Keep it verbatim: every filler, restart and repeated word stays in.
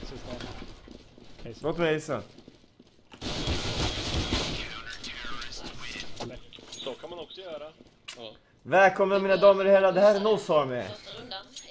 sista. Låt mig gissa. Så kan man också göra. Ja. Välkomna mina damer och herrar, det här är Noz Army. Första rundan.